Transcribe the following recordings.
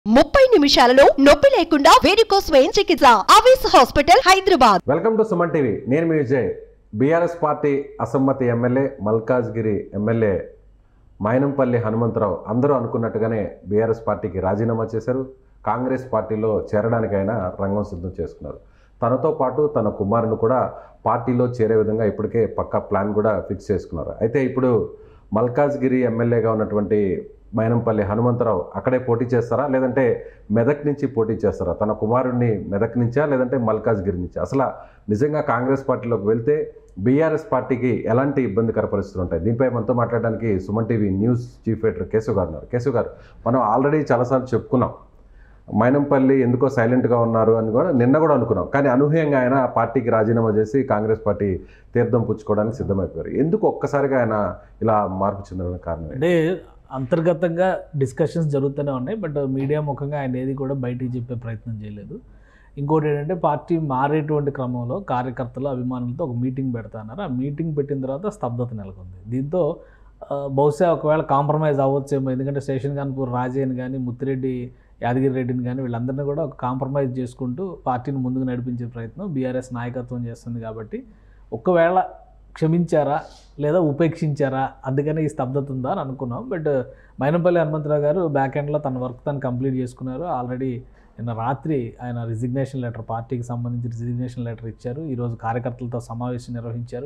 30 నిమిషాలలో నొప్పి లేకుండా వేడికోస్ వెయిన్ చికిత్స ఆవేశ hospital Hyderabad. Welcome to Suman TV. నేను మీ విజయ్. బీఆర్ఎస్ పార్టీ అసమ్మతి ఎమ్మెల్యే మల్కాజ్గిరి ఎమ్మెల్యే మైనంపల్లి హనుమంతరావు అందరూ అనుకున్నట్టుగానే బీఆర్ఎస్ పార్టీకి రాజీనామా చేశారు. కాంగ్రెస్ పార్టీలో చేరడానికైనా రంగం సిద్ధం చేసుకున్నారు. తనతో పాటు తన కుమారుని కూడా పార్టీలో చేరే విధంగా ఇప్పటికే పక్కా ప్లాన్ కూడా ఫిక్స్ చేసుకున్నారు. అయితే ఇప్పుడు మల్కాజ్గిరి ఎమ్మెల్యేగా ఉన్నటువంటి మైనంపల్లి హనుమంతరావు అక్కడే పోటీ చేస్తారా, లేదంటే మెదక్ నుంచి పోటీ చేస్తారా? తన కుమారుడిని మెదక్ నుంచా, లేదంటే మల్కాజ్గిరి నుంచా? అసలు నిజంగా కాంగ్రెస్ పార్టీలోకి వెళ్తే బీఆర్ఎస్ పార్టీకి ఎలాంటి ఇబ్బందికర పరిస్థితులు ఉంటాయి? దీనిపై మనతో మాట్లాడడానికి Suman TV news chief editor Keshav గారు ఉన్నారు. కేశవ్ గారు, మనం ఆల్రెడీ చాలాసార్లు చెప్పుకున్నాం మైనంపల్లి ఎందుకో సైలెంట్గా ఉన్నారు అని కూడా నిన్న కూడా అనుకున్నాం. కానీ అనూహ్యంగా ఆయన పార్టీకి రాజీనామా చేసి కాంగ్రెస్ పార్టీ తీర్థం పుచ్చుకోవడానికి సిద్ధమైపోయారు. ఎందుకు ఒక్కసారిగా ఆయన ఇలా మార్పు చెందడానికి కారణం? అంటే అంతర్గతంగా డిస్కషన్స్ జరుగుతూనే ఉన్నాయి, బట్ మీడియా ముఖంగా ఆయన ఏది కూడా బయటికి చెప్పే ప్రయత్నం చేయలేదు. ఇంకోటి ఏంటంటే పార్టీ మారేటువంటి క్రమంలో కార్యకర్తలు అభిమానులతో ఒక మీటింగ్ పెడతాన్నారు. ఆ మీటింగ్ పెట్టిన తర్వాత స్తబ్దత నెలకొంది. దీంతో బహుశా ఒకవేళ కాంప్రమైజ్ అవ్వచ్చేమో, ఎందుకంటే స్టేషన్ కాన్పూర్ రాజయ్యని కానీ ముత్తిరెడ్డి యాదగిరి రెడ్డిని కానీ వీళ్ళందరినీ కూడా ఒక కాంప్రమైజ్ చేసుకుంటూ పార్టీని ముందుకు నడిపించే ప్రయత్నం బీఆర్ఎస్ నాయకత్వం చేస్తుంది. కాబట్టి ఒకవేళ క్షమించారా లేదా ఉపేక్షించారా, అందుకనే ఈ స్తబ్దత ఉందా అని అనుకున్నాం. బట్ మైనంపల్లి హనుమంతరావు గారు బ్యాక్ ఎండ్లో తన వర్క్ తను కంప్లీట్ చేసుకున్నారు. ఆల్రెడీ నిన్న రాత్రి ఆయన రిజిగ్నేషన్ లెటర్, పార్టీకి సంబంధించి రిజిగ్నేషన్ లెటర్ ఇచ్చారు. ఈరోజు కార్యకర్తలతో సమావేశం నిర్వహించారు.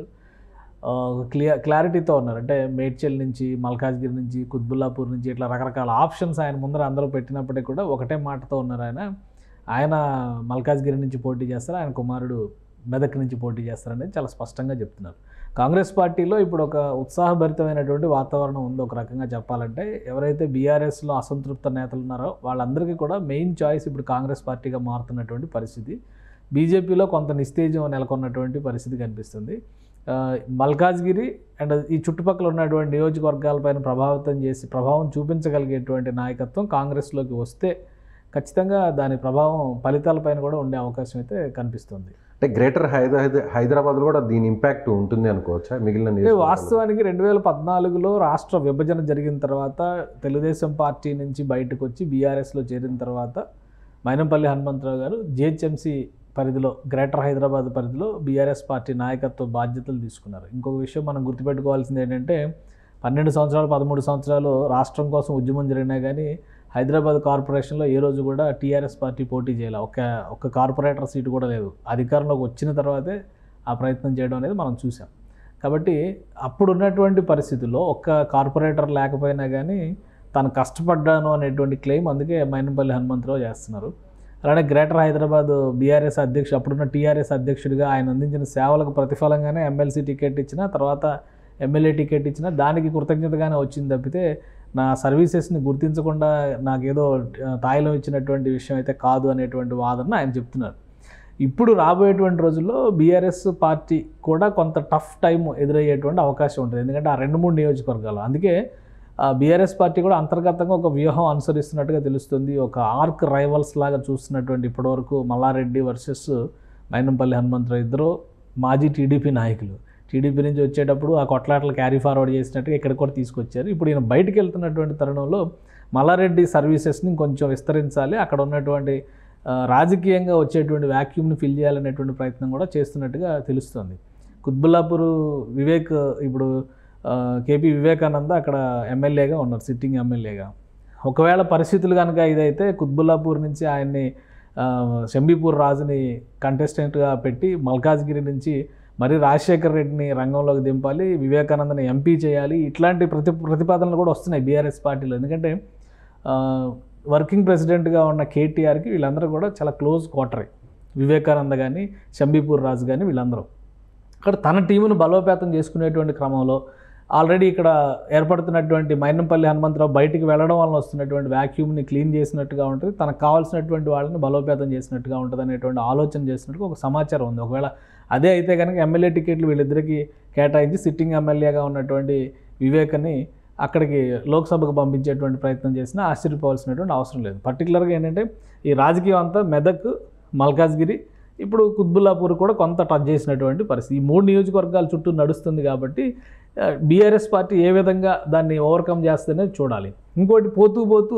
క్లారిటీతో ఉన్నారు. అంటే మేడ్చల్ నుంచి, మల్కాజ్గిరి నుంచి, కుత్బుల్లాపూర్ నుంచి ఇట్లా రకరకాల ఆప్షన్స్ ఆయన ముందర అందరూ పెట్టినప్పటికీ కూడా ఒకటే మాటతో ఉన్నారు. ఆయన మల్కాజ్గిరి నుంచి పోటీ చేస్తారు, ఆయన కుమారుడు మెదక్ నుంచి పోటీ చేస్తారనేది చాలా స్పష్టంగా చెప్తున్నారు. కాంగ్రెస్ పార్టీలో ఇప్పుడు ఒక ఉత్సాహభరితమైనటువంటి వాతావరణం ఉంది. ఒక రకంగా చెప్పాలంటే ఎవరైతే బీఆర్ఎస్లో అసంతృప్త నేతలు ఉన్నారో వాళ్ళందరికీ కూడా మెయిన్ చాయిస్ ఇప్పుడు కాంగ్రెస్ పార్టీగా మారుతున్నటువంటి పరిస్థితి. బీజేపీలో కొంత నిస్తేజం నెలకొన్నటువంటి పరిస్థితి కనిపిస్తుంది. మల్కాజ్గిరి అండ్ ఈ చుట్టుపక్కల ఉన్నటువంటి నియోజకవర్గాలపైన ప్రభావం చూపించగలిగేటువంటి నాయకత్వం కాంగ్రెస్లోకి వస్తే ఖచ్చితంగా దాని ప్రభావం ఫలితాలపైన కూడా ఉండే అవకాశం అయితే కనిపిస్తుంది. అంటే గ్రేటర్ హైదరాబాద్లో కూడా దీని ఇంపాక్ట్ ఉంటుంది అనుకోవచ్చా? మిగిలిన వాస్తవానికి 2014లో రాష్ట్ర విభజన జరిగిన తర్వాత తెలుగుదేశం పార్టీ నుంచి బయటకు వచ్చి బీఆర్ఎస్లో చేరిన తర్వాత మైనంపల్లి హనుమంతరావు గారు జిహెచ్ఎంసీ పరిధిలో, గ్రేటర్ హైదరాబాద్ పరిధిలో బీఆర్ఎస్ పార్టీ నాయకత్వ బాధ్యతలు తీసుకున్నారు. ఇంకొక విషయం మనం గుర్తుపెట్టుకోవాల్సింది ఏంటంటే 12 సంవత్సరాలు 13 సంవత్సరాలు రాష్ట్రం కోసం ఉద్యమం జరిగినా కానీ హైదరాబాద్ కార్పొరేషన్లో ఏ రోజు కూడా టీఆర్ఎస్ పార్టీ పోటీ చేయాలి. ఒక కార్పొరేటర్ సీటు కూడా లేదు. అధికారంలోకి వచ్చిన తర్వాతే ఆ ప్రయత్నం చేయడం అనేది మనం చూసాం. కాబట్టి అప్పుడున్నటువంటి పరిస్థితుల్లో ఒక్క కార్పొరేటర్ లేకపోయినా కానీ తను కష్టపడ్డాను అనేటువంటి క్లెయిమ్ అందుకే మైనంపల్లి హనుమంతరావు చేస్తున్నారు. అలానే గ్రేటర్ హైదరాబాద్ బీఆర్ఎస్ అధ్యక్షుడు, అప్పుడున్న టీఆర్ఎస్ అధ్యక్షుడిగా ఆయన అందించిన సేవలకు ప్రతిఫలంగానే ఎమ్మెల్సీ టికెట్ ఇచ్చిన, తర్వాత ఎమ్మెల్యే టికెట్ ఇచ్చిన, దానికి కృతజ్ఞతగానే వచ్చింది తప్పితే నా సర్వీసెస్ని గుర్తించకుండా నాకేదో తాయిలం ఇచ్చినటువంటి విషయం అయితే కాదు అనేటువంటి వాదన ఆయన చెప్తున్నారు. ఇప్పుడు రాబోయేటువంటి రోజుల్లో బీఆర్ఎస్ పార్టీ కూడా కొంత టఫ్ టైం ఎదురయ్యేటువంటి అవకాశం ఉంటుంది. ఎందుకంటే ఆ 2-3 నియోజకవర్గాలు, అందుకే బీఆర్ఎస్ పార్టీ కూడా అంతర్గతంగా ఒక వ్యూహం అనుసరిస్తున్నట్టుగా తెలుస్తుంది. ఒక ఆర్క్ రైవల్స్ లాగా చూస్తున్నటువంటి ఇప్పటివరకు మల్లారెడ్డి వర్సెస్ మైనంపల్లి హనుమంతరావు, ఇద్దరు మాజీ టీడీపీ నాయకులు. టీడీపీ నుంచి వచ్చేటప్పుడు ఆ కొట్లాటలు క్యారీ ఫార్వర్డ్ చేసినట్టుగా ఇక్కడ కూడా తీసుకొచ్చారు. ఇప్పుడు ఈయన బయటికి వెళ్తున్నటువంటి తరుణంలో మల్లారెడ్డి సర్వీసెస్ని కొంచెం విస్తరించాలి, అక్కడ ఉన్నటువంటి రాజకీయంగా వచ్చేటువంటి వ్యాక్యూమ్ని ఫిల్ చేయాలనేటువంటి ప్రయత్నం కూడా చేస్తున్నట్టుగా తెలుస్తుంది. కుత్బుల్లాపూర్ వివేక్, ఇప్పుడు కేపీ వివేకానంద అక్కడ ఎమ్మెల్యేగా ఉన్నారు, సిట్టింగ్ ఎమ్మెల్యేగా. ఒకవేళ పరిస్థితులు కనుక ఇదైతే కుత్బుల్లాపూర్ నుంచి ఆయన్ని షంబీపూర్ రాజుని కంటెస్టెంట్గా పెట్టి మల్కాజ్గిరి నుంచి మరి రాజశేఖర్ రెడ్డిని రంగంలోకి దింపాలి, వివేకానందని ఎంపీ చేయాలి. ఇట్లాంటి ప్రతిపాదనలు కూడా వస్తున్నాయి బీఆర్ఎస్ పార్టీలో. ఎందుకంటే వర్కింగ్ ప్రెసిడెంట్గా ఉన్న కేటీఆర్కి వీళ్ళందరూ కూడా చాలా క్లోజ్ క్వార్టరే, వివేకానంద కానీ షంబీపూర్ రాజు కానీ వీళ్ళందరూ. అక్కడ తన టీమును బలోపేతం చేసుకునేటువంటి క్రమంలో ఆల్రెడీ ఇక్కడ ఏర్పడుతున్నటువంటి మైనంపల్లి హనుమంతరావు బయటికి వెళ్ళడం వల్ల వస్తున్నటువంటి వ్యాక్యూమ్ని క్లీన్ చేసినట్టుగా ఉంటుంది, తనకు కావాల్సినటువంటి వాళ్ళని బలోపేతం చేసినట్టుగా ఉంటుంది అనేటువంటి ఆలోచన చేసినట్టుగా ఒక సమాచారం ఉంది. ఒకవేళ అదే అయితే కనుక ఎమ్మెల్యే టికెట్లు వీళ్ళిద్దరికీ కేటాయించి సిట్టింగ్ ఎమ్మెల్యేగా ఉన్నటువంటి వివేక్ని అక్కడికి లోక్సభకు పంపించేటువంటి ప్రయత్నం చేసినా ఆశ్చర్యపోవాల్సినటువంటి అవసరం లేదు. పర్టికులర్గా ఏంటంటే ఈ రాజకీయం అంతా మెదక్, మల్కాజ్గిరి, ఇప్పుడు కుత్బుల్లాపూర్ కూడా కొంత టచ్ చేసినటువంటి పరిస్థితి. ఈ 3 నియోజకవర్గాల చుట్టూ నడుస్తుంది. కాబట్టి బీఆర్ఎస్ పార్టీ ఏ విధంగా దాన్ని ఓవర్కమ్ చేస్తుందనేది చూడాలి. ఇంకోటి పోతూ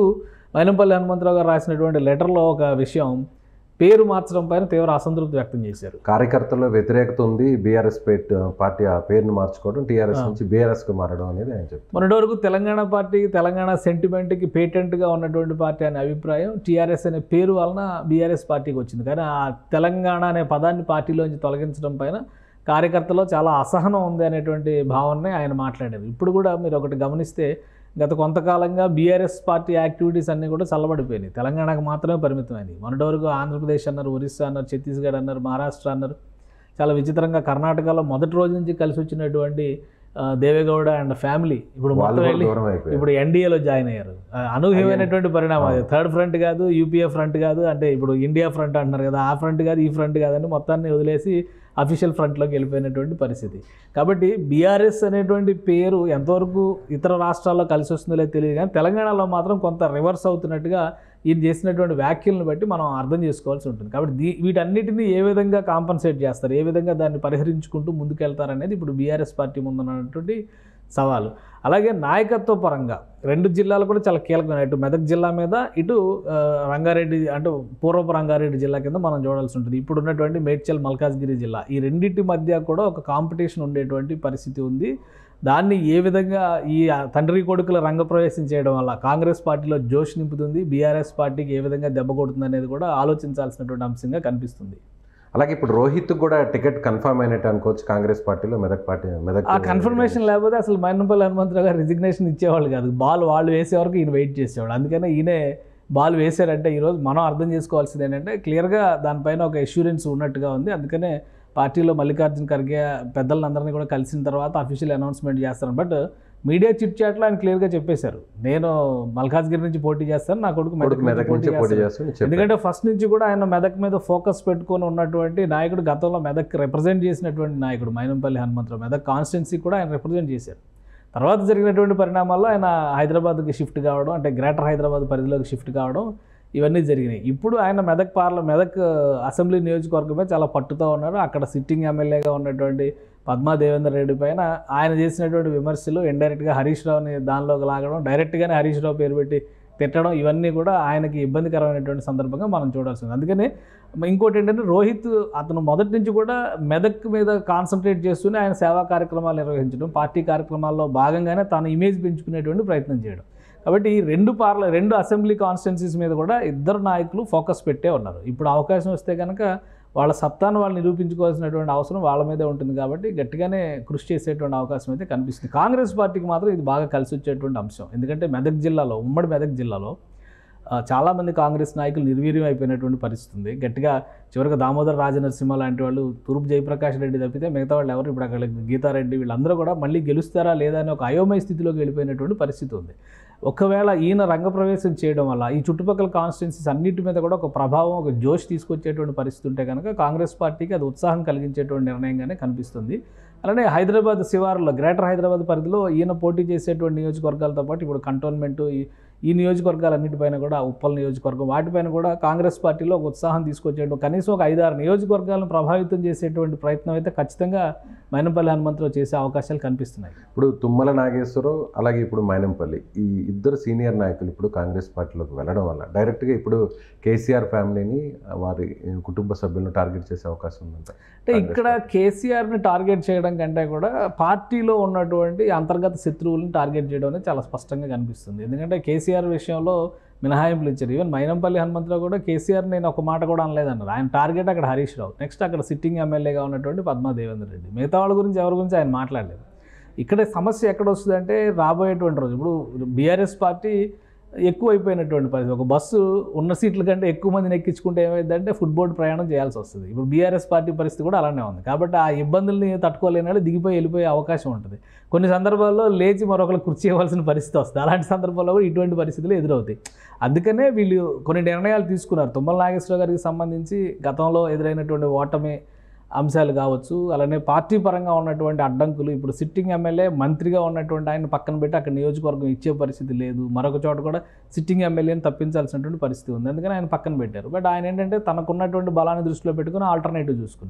మైనంపల్లి హనుమంతరావు గారు రాసినటువంటి లెటర్లో ఒక విషయం, పేరు మార్చడం పైన తీవ్ర అసంతృప్తి వ్యక్తం చేశారు. కార్యకర్తల్లో వ్యతిరేకత ఉంది, బీఆర్ఎస్ పార్టీ ఆ పేరును మార్చుకోవడం, టీఆర్ఎస్ నుంచి బీఆర్ఎస్కి మారడం అనేది ఆయన చెప్తారు. మొన్నటి వరకు తెలంగాణ పార్టీ, తెలంగాణ సెంటిమెంట్కి పేటెంట్గా ఉన్నటువంటి పార్టీ అనే అభిప్రాయం టీఆర్ఎస్ అనే పేరు వలన బీఆర్ఎస్ పార్టీకి వచ్చింది. కానీ ఆ తెలంగాణ అనే పదాన్ని పార్టీలోంచి తొలగించడం పైన కార్యకర్తలో చాలా అసహనం ఉంది అనేటువంటి భావననే ఆయన మాట్లాడారు. ఇప్పుడు కూడా మీరు ఒకటి గమనిస్తే గత కొంతకాలంగా బీఆర్ఎస్ పార్టీ యాక్టివిటీస్ అన్నీ కూడా చల్లబడిపోయినాయి. తెలంగాణకు మాత్రమే పరిమితమైనవి. మొన్నటి వరకు ఆంధ్రప్రదేశ్ అన్నారు, ఒరిస్సా అన్నారు, ఛత్తీస్గఢ్ అన్నారు, మహారాష్ట్ర అన్నారు. చాలా విచిత్రంగా కర్ణాటకలో మొదటి రోజు నుంచి కలిసి వచ్చినటువంటి దేవేగౌడ అండ్ ఫ్యామిలీ ఇప్పుడు మొత్తం వెళ్ళి ఇప్పుడు ఎన్డీఏలో జాయిన్ అయ్యారు. అనూహ్యమైనటువంటి పరిణామం. అది థర్డ్ ఫ్రంట్ కాదు, యూపీఏ ఫ్రంట్ కాదు, అంటే ఇప్పుడు ఇండియా ఫ్రంట్ అంటున్నారు కదా, ఆ ఫ్రంట్ కాదు, ఈ ఫ్రంట్ కాదని మొత్తాన్ని వదిలేసి అఫీషియల్ ఫ్రంట్లోకి వెళ్ళిపోయినటువంటి పరిస్థితి. కాబట్టి బీఆర్ఎస్ అనేటువంటి పేరు ఎంతవరకు ఇతర రాష్ట్రాల్లో కలిసి వస్తుందో లేదో తెలియదు, కానీ తెలంగాణలో మాత్రం కొంత రివర్స్ అవుతున్నట్టుగా ఈయన చేసినటువంటి వ్యాఖ్యలను బట్టి మనం అర్థం చేసుకోవాల్సి ఉంటుంది. కాబట్టి వీటన్నిటిని ఏ విధంగా కాంపన్సేట్ చేస్తారు, ఏ విధంగా దాన్ని పరిహరించుకుంటూ ముందుకెళ్తారనేది ఇప్పుడు బీఆర్ఎస్ పార్టీ ముందున్నటువంటి సవాలు. అలాగే నాయకత్వ పరంగా రెండు జిల్లాలు కూడా చాలా కీలకమైన, ఇటు మెదక్ జిల్లా మీద, ఇటు రంగారెడ్డి అంటే పూర్వపు రంగారెడ్డి జిల్లా కింద మనం చూడాల్సి ఉంటుంది. ఇప్పుడు ఉన్నటువంటి మేడ్చల్ మల్కాజ్గిరి జిల్లా, ఈ రెండింటి మధ్య కూడా ఒక కాంపిటీషన్ ఉండేటువంటి పరిస్థితి ఉంది. దాన్ని ఏ విధంగా ఈ తండ్రి కొడుకుల రంగప్రవేశం చేయడం వల్ల కాంగ్రెస్ పార్టీలో జోష్ నింపుతుంది, బీఆర్ఎస్ పార్టీకి ఏ విధంగా దెబ్బ కొడుతుంది అనేది కూడా ఆలోచించాల్సినటువంటి అంశంగా కనిపిస్తుంది. అలాగే ఇప్పుడు రోహిత్ కూడా టికెట్ కన్ఫర్మ్ అయినట్టు అనుకోవచ్చు కాంగ్రెస్ పార్టీలో. మెదక్ ఆ కన్ఫర్మేషన్ లేకపోతే అసలు మైనంపల్లి హనుమంతరావు గారు రిజిగ్నేషన్ ఇచ్చేవాళ్ళు కాదు. బాల్ వాళ్ళు వేసే వరకు ఈయన వెయిట్ చేసేవాడు. అందుకనే ఈయనే బాల్ వేశారంటే ఈరోజు మనం అర్థం చేసుకోవాల్సింది ఏంటంటే క్లియర్గా దానిపైన ఒక అష్యూరెన్స్ ఉన్నట్టుగా ఉంది. అందుకనే పార్టీలో మల్లికార్జున ఖర్గే పెద్దలందరినీ కూడా కలిసిన తర్వాత అఫీషియల్ అనౌన్స్మెంట్ చేస్తారు. బట్ మీడియా చిట్ చాట్లో ఆయన క్లియర్గా చెప్పేశారు, నేను మల్కాజ్గిరి నుంచి పోటీ చేస్తాను, నా కొడుకు మెదక్ పోటీ చేస్తాను. ఎందుకంటే ఫస్ట్ నుంచి కూడా ఆయన మెదక్ మీద ఫోకస్ పెట్టుకొని ఉన్నటువంటి నాయకుడు, గతంలో మెదక్ రిప్రజెంట్ చేసినటువంటి నాయకుడు మైనంపల్లి హనుమంతరావు. మెదక్ కాన్స్టిట్యున్సీ కూడా ఆయన రిప్రజెంట్ చేశారు. తర్వాత జరిగినటువంటి పరిణామాల్లో ఆయన హైదరాబాద్కి షిఫ్ట్ కావడం, అంటే గ్రేటర్ హైదరాబాద్ పరిధిలోకి షిఫ్ట్ కావడం, ఇవన్నీ జరిగినాయి. ఇప్పుడు ఆయన మెదక్ అసెంబ్లీ నియోజకవర్గమే చాలా పట్టుతూ ఉన్నారు. అక్కడ సిట్టింగ్ ఎమ్మెల్యేగా ఉన్నటువంటి పద్మా దేవేందర్ రెడ్డి పైన ఆయన చేసినటువంటి విమర్శలు, ఇండైరెక్ట్గా హరీష్ రావుని దానిలోకి లాగడం, డైరెక్ట్గానే హరీష్ రావు పేరు పెట్టి తిట్టడం, ఇవన్నీ కూడా ఆయనకి ఇబ్బందికరమైనటువంటి సందర్భంగా మనం చూడాల్సింది. అందుకని ఇంకోటి ఏంటంటే రోహిత్ అతను మొదటి నుంచి కూడా మెదక్ మీద కాన్సన్ట్రేట్ చేస్తూనే ఆయన సేవా కార్యక్రమాలు నిర్వహించడం, పార్టీ కార్యక్రమాల్లో భాగంగానే తన ఇమేజ్ పెంచుకునేటువంటి ప్రయత్నం చేయడం. కాబట్టి ఈ రెండు అసెంబ్లీ కాన్స్టిట్యున్సీస్ మీద కూడా ఇద్దరు నాయకులు ఫోకస్ పెట్టే ఉన్నారు. ఇప్పుడు అవకాశం వస్తే కనుక వాళ్ళ సత్తాను వాళ్ళు నిరూపించుకోవాల్సినటువంటి అవసరం వాళ్ళ మీదే ఉంటుంది. కాబట్టి గట్టిగానే కృషి చేసేటువంటి అవకాశం అయితే కనిపిస్తుంది. కాంగ్రెస్ పార్టీకి మాత్రం ఇది బాగా కలిసి వచ్చేటువంటి అంశం. ఎందుకంటే మెదక్ జిల్లాలో, ఉమ్మడి మెదక్ జిల్లాలో చాలామంది కాంగ్రెస్ నాయకులు నిర్వీర్యం అయిపోయినటువంటి పరిస్థితి ఉంది. గట్టిగా చివరికి దామోదర్ రాజనరసింహ లాంటి వాళ్ళు, తూర్పు జయప్రకాష్ రెడ్డి తప్పితే మిగతా వాళ్ళు ఎవరు ఇప్పుడు అక్కడ గీతారెడ్డి వీళ్ళందరూ కూడా మళ్ళీ గెలుస్తారా లేదా అని ఒక అయోమయ స్థితిలోకి వెళ్ళిపోయినటువంటి పరిస్థితి ఉంది. ఒకవేళ ఈయన రంగప్రవేశం చేయడం వల్ల ఈ చుట్టుపక్కల కాన్స్టిట్యున్సీస్ అన్నిటి మీద కూడా ఒక ప్రభావం, ఒక జోష్ తీసుకొచ్చేటువంటి పరిస్థితి ఉంటే కనుక కాంగ్రెస్ పార్టీకి అది ఉత్సాహం కలిగించేటువంటి నిర్ణయంగానే కనిపిస్తుంది. అలానే హైదరాబాద్ శివారులో, గ్రేటర్ హైదరాబాద్ పరిధిలో ఈయన పోటీ చేసేటువంటి నియోజకవర్గాలతో పాటు ఇప్పుడు కంటోన్మెంటు, ఈ నియోజకవర్గాలన్నిటిపైన కూడా, ఉప్పల్ నియోజకవర్గం, వాటిపైన కూడా కాంగ్రెస్ పార్టీలో ఒక ఉత్సాహం తీసుకొచ్చేటువంటి, కనీసం ఒక 5-6 నియోజకవర్గాలను ప్రభావితం చేసేటువంటి ప్రయత్నం అయితే ఖచ్చితంగా మైనంపల్లి హనుమంతరావు చేసే అవకాశాలు కనిపిస్తున్నాయి. ఇప్పుడు తుమ్మల నాగేశ్వరరావు అలాగే ఇప్పుడు మైనంపల్లి, ఈ ఇద్దరు సీనియర్ నాయకులు ఇప్పుడు కాంగ్రెస్ పార్టీలోకి వెళ్ళడం వల్ల డైరెక్ట్గా ఇప్పుడు కేసీఆర్ ఫ్యామిలీని, వారి కుటుంబ సభ్యులను టార్గెట్ చేసే అవకాశం ఉందంట. అంటే ఇక్కడ కేసీఆర్ని టార్గెట్ చేయడం కంటే కూడా పార్టీలో ఉన్నటువంటి అంతర్గత శత్రువులను టార్గెట్ చేయడం అనేది చాలా స్పష్టంగా కనిపిస్తుంది. ఎందుకంటే కేసీఆర్ విషయంలో మినహాయింపులు ఇచ్చారు. ఈవెన్ మైనంపల్లి హనుమంతరావు కూడా కేసీఆర్ నేను ఒక మాట కూడా అనలేదన్నారు. ఆయన టార్గెట్ అక్కడ హరీష్ రావు, నెక్స్ట్ అక్కడ సిట్టింగ్ ఎమ్మెల్యేగా ఉన్నటువంటి పద్మా దేవేందర్ రెడ్డి, మిగతా వాళ్ళ గురించి ఎవరి గురించి ఆయన మాట్లాడలేదు. ఇక్కడ సమస్య ఎక్కడ వస్తుందంటే రాబోయేటువంటి రోజు ఇప్పుడు బీఆర్ఎస్ పార్టీ ఎక్కువైపోయినటువంటి పరిస్థితి. ఒక బస్సు ఉన్న సీట్ల కంటే ఎక్కువ మందిని ఎక్కించుకుంటే ఏమైందంటే ఫుట్బోర్డ్ ప్రయాణం చేయాల్సి వస్తుంది. ఇప్పుడు బీఆర్ఎస్ పార్టీ పరిస్థితి కూడా అలానే ఉంది. కాబట్టి ఆ ఇబ్బందుల్ని తట్టుకోలేని వాళ్ళు దిగిపోయి వెళ్ళిపోయే అవకాశం ఉంటుంది. కొన్ని సందర్భాల్లో లేచి మరొకరు కుర్చీ ఇవ్వాల్సిన పరిస్థితి వస్తుంది. అలాంటి సందర్భాల్లో కూడా ఇటువంటి పరిస్థితులు ఎదురవుతాయి. అందుకనే వీళ్ళు కొన్ని నిర్ణయాలు తీసుకున్నారు. తుమ్మల నాగేశ్వరరావు గారికి సంబంధించి గతంలో ఎదురైనటువంటి ఓటమి అంశాలు కావచ్చు, అలానే పార్టీ పరంగా ఉన్నటువంటి అడ్డంకులు, ఇప్పుడు సిట్టింగ్ ఎమ్మెల్యే మంత్రిగా ఉన్నటువంటి ఆయన పక్కన పెట్టి అక్కడ నియోజకవర్గం ఇచ్చే పరిస్థితి లేదు, మరొక చోట కూడా సిట్టింగ్ ఎమ్మెల్యేని తప్పించాల్సినటువంటి పరిస్థితి ఉంది. అందుకని ఆయన పక్కన పెట్టారు. బట్ ఆయన ఏంటంటే తనకున్నటువంటి బలాన్ని దృష్టిలో పెట్టుకుని ఆల్టర్నేటివ్ చూసుకున్నారు.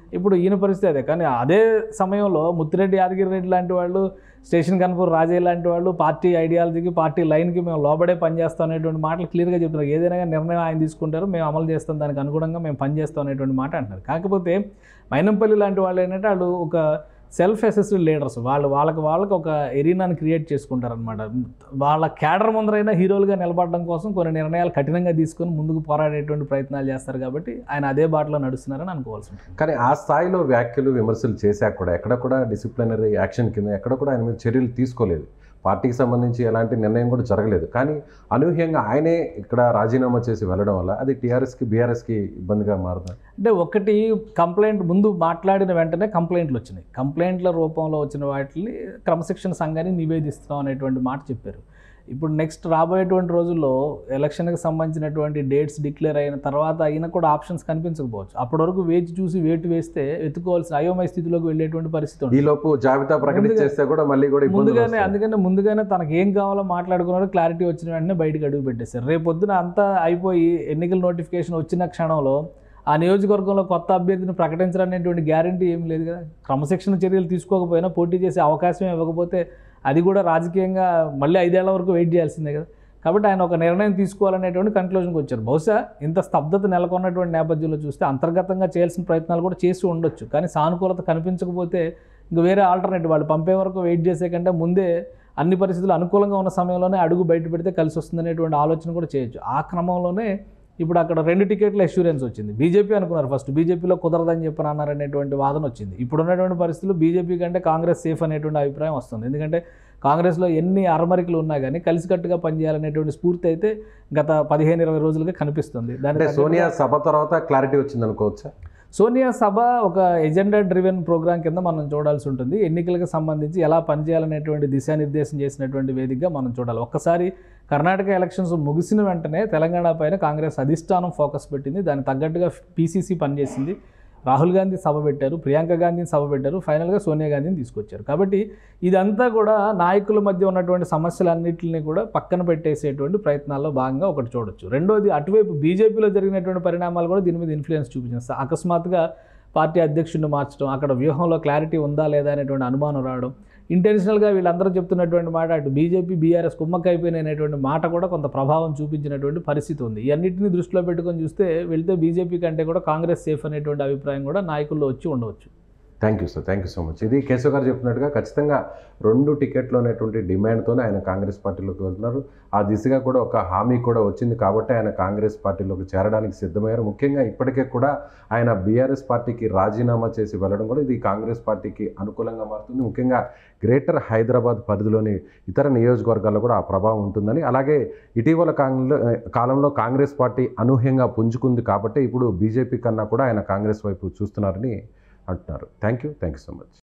ఇప్పుడు ఈయన పరిస్థితి అదే. కానీ అదే సమయంలో ముత్తిరెడ్డి యాదగిరి రెడ్డి లాంటి వాళ్ళు, స్టేషన్ కన్పూర్ రాజయ్య లాంటి వాళ్ళు పార్టీ ఐడియాలజీకి, పార్టీ లైన్కి మేము లోబడే పనిచేస్తాం అనేటువంటి మాటలు క్లియర్గా చెప్తున్నారు. ఏదైనా కానీ నిర్ణయం ఆయన తీసుకుంటారు, మేము అమలు చేస్తాం, దానికి అనుగుణంగా మేము పనిచేస్తాం అనేటువంటి మాట అంటున్నారు. కాకపోతే మైనంపల్లి లాంటి వాళ్ళు ఏంటంటే వాళ్ళు ఒక సెల్ఫ్ అసెస్డ్ లీడర్స్. వాళ్ళకి ఒక ఎరీనాని క్రియేట్ చేసుకుంటారనమాట. వాళ్ళ క్యాడర్ ముందరైనా హీరోలుగా నిలబడడం కోసం కొన్ని నిర్ణయాలు కఠినంగా తీసుకొని ముందుకు పోరాడేటువంటి ప్రయత్నాలు చేస్తారు. కాబట్టి ఆయన అదే బాటలో నడుస్తున్నారని అనుకోవాల్సి ఉంటుంది. కానీ ఆ స్థాయిలో వ్యాఖ్యలు విమర్శలు చేశాక కూడా ఎక్కడ కూడా డిసిప్లినరీ యాక్షన్ కింద ఎక్కడ కూడా ఆయన మీద చర్యలు తీసుకోలేదు. పార్టీకి సంబంధించి ఎలాంటి నిర్ణయం కూడా జరగలేదు. కానీ అనూహ్యంగా ఆయనే ఇక్కడ రాజీనామా చేసి వెళ్ళడం వల్ల అది టీఆర్ఎస్కి బీఆర్ఎస్కి ఇబ్బందిగా మారుతుంది. అంటే ఒకటి కంప్లైంట్ ముందు మాట్లాడిన వెంటనే కంప్లైంట్లు వచ్చినాయి. కంప్లైంట్ల రూపంలో వచ్చిన వాటిని క్రమశిక్షణ సంఘాన్ని నివేదిస్తున్నాం అనేటువంటి మాట చెప్పారు. ఇప్పుడు నెక్స్ట్ రాబోయేటువంటి రోజుల్లో ఎలక్షన్కి సంబంధించినటువంటి డేట్స్ డిక్లేర్ అయిన తర్వాత అయినా కూడా ఆప్షన్స్ కనిపించకపోవచ్చు. అప్పటి వరకు వేచి చూసి వేటు వేస్తే ఎత్తుకోవాల్సిన అయోమయ స్థితిలోకి వెళ్ళేటువంటి పరిస్థితి ఉంది. ఈలోపు జాబితా ప్రకటించేస్తే కూడా మళ్ళీ కూడా ముందుగానే తనకు ఏం కావాలో మాట్లాడుకున్నారో క్లారిటీ వచ్చిన వెంటనే బయటకు అడుగు పెట్టేశారు. రేపొద్దున అంతా అయిపోయి ఎన్నికల నోటిఫికేషన్ వచ్చిన క్షణంలో ఆ నియోజకవర్గంలో కొత్త అభ్యర్థిని ప్రకటించాలనేటువంటి గ్యారంటీ ఏం లేదు కదా. క్రమశిక్షణ చర్యలు తీసుకోకపోయినా, పోటీ చేసే అవకాశం ఇవ్వకపోతే అది కూడా రాజకీయంగా మళ్ళీ 5 ఏళ్ల వరకు వెయిట్ చేయాల్సిందే కదా. కాబట్టి ఆయన ఒక నిర్ణయం తీసుకోవాలనేటువంటి కన్క్లూజన్కి వచ్చారు. బహుశా ఇంత స్తబ్దత నెలకొన్నటువంటి నేపథ్యంలో చూస్తే అంతర్గతంగా చేయాల్సిన ప్రయత్నాలు కూడా చేసి ఉండొచ్చు. కానీ సానుకూలత కనిపించకపోతే ఇంక వేరే ఆల్టర్నేటివ్ వాళ్ళు పంపే వరకు వెయిట్ చేసే కంటే ముందే అన్ని పరిస్థితులు అనుకూలంగా ఉన్న సమయంలోనే అడుగు బయట పెడితే కలిసి వస్తుందనేటువంటి ఆలోచన కూడా చేయొచ్చు. ఆ క్రమంలోనే ఇప్పుడు అక్కడ 2 టికెట్ల అష్యూరెన్స్ వచ్చింది. బీజేపీ అనుకున్నారు ఫస్ట్, బీజేపీలో కుదరదని చెప్పని అన్నారనేటువంటి వాదన వచ్చింది. ఇప్పుడున్నటువంటి పరిస్థితులు బీజేపీ కంటే కాంగ్రెస్ సేఫ్ అనేటువంటి అభిప్రాయం వస్తుంది. ఎందుకంటే కాంగ్రెస్లో ఎన్ని అరమరికలు ఉన్నా కానీ కలిసికట్టుగా పనిచేయాలనేటువంటి స్ఫూర్తి అయితే గత 15-20 రోజులుగా కనిపిస్తుంది. దాని సోనియా సభ తర్వాత క్లారిటీ వచ్చింది అనుకోవచ్చా? సోనియా సభ ఒక ఎజెండా డ్రివెన్ ప్రోగ్రామ్ కింద మనం చూడాల్సి ఉంటుంది. ఎన్నికలకు సంబంధించి ఎలా పనిచేయాలనేటువంటి దిశానిర్దేశం చేసినటువంటి వేదికగా మనం చూడాలి. ఒక్కసారి కర్ణాటక ఎలక్షన్స్ ముగిసిన వెంటనే తెలంగాణ పైన కాంగ్రెస్ అధిష్టానం ఫోకస్ పెట్టింది. దానికి తగ్గట్టుగా పీసీసీ పనిచేసింది. రాహుల్ గాంధీ సభ పెట్టారు, ప్రియాంక గాంధీని సభ పెట్టారు, ఫైనల్గా సోనియా గాంధీని తీసుకొచ్చారు. కాబట్టి ఇదంతా కూడా నాయకుల మధ్య ఉన్నటువంటి సమస్యలన్నింటినీ కూడా పక్కన పెట్టేసేటువంటి ప్రయత్నాల్లో భాగంగా ఒకటి చూడొచ్చు. రెండోది అటువైపు బీజేపీలో జరిగినటువంటి పరిణామాలు కూడా దీని మీద ఇన్ఫ్లుయెన్స్ చూపించారు. అకస్మాత్తుగా పార్టీ అధ్యక్షుడిని మార్చడం, అక్కడ వ్యూహంలో క్లారిటీ ఉందా లేదా అనేటువంటి అనుమానం రావడం, ఇంటెన్షనల్గా వీళ్ళందరూ చెప్తున్నటువంటి మాట అటు బీజేపీ బీఆర్ఎస్ కుమ్మక్కైపోయినటువంటి మాట కూడా కొంత ప్రభావం చూపించినటువంటి పరిస్థితి ఉంది. ఇవన్నింటినీ దృష్టిలో పెట్టుకొని చూస్తే వెళ్తే బీజేపీ కంటే కూడా కాంగ్రెస్ సేఫ్ అనేటువంటి అభిప్రాయం కూడా నాయకుల్లో వచ్చి ఉండవచ్చు. Thank you sir, thank you so much. ఇది కేశవ్ గారు చెప్పినట్టుగా ఖచ్చితంగా 2 టికెట్లు అనేటువంటి డిమాండ్తోనే ఆయన కాంగ్రెస్ పార్టీలోకి వెళ్తున్నారు. ఆ దిశగా కూడా ఒక హామీ కూడా వచ్చింది కాబట్టి ఆయన కాంగ్రెస్ పార్టీలోకి చేరడానికి సిద్ధమయ్యారు. ముఖ్యంగా ఇప్పటికే కూడా ఆయన బీఆర్ఎస్ పార్టీకి రాజీనామా చేసి వెళ్ళడం కూడా ఇది కాంగ్రెస్ పార్టీకి అనుకూలంగా మారుతుంది. ముఖ్యంగా గ్రేటర్ హైదరాబాద్ పరిధిలోని ఇతర నియోజకవర్గాల్లో కూడా ఆ ప్రభావం ఉంటుందని, అలాగే ఇటీవల కాలంలో కాంగ్రెస్ పార్టీ అనూహ్యంగా పుంజుకుంది కాబట్టి ఇప్పుడు బీజేపీ కన్నా కూడా ఆయన కాంగ్రెస్ వైపు చూస్తున్నారని అంటున్నారు. Thank you so much.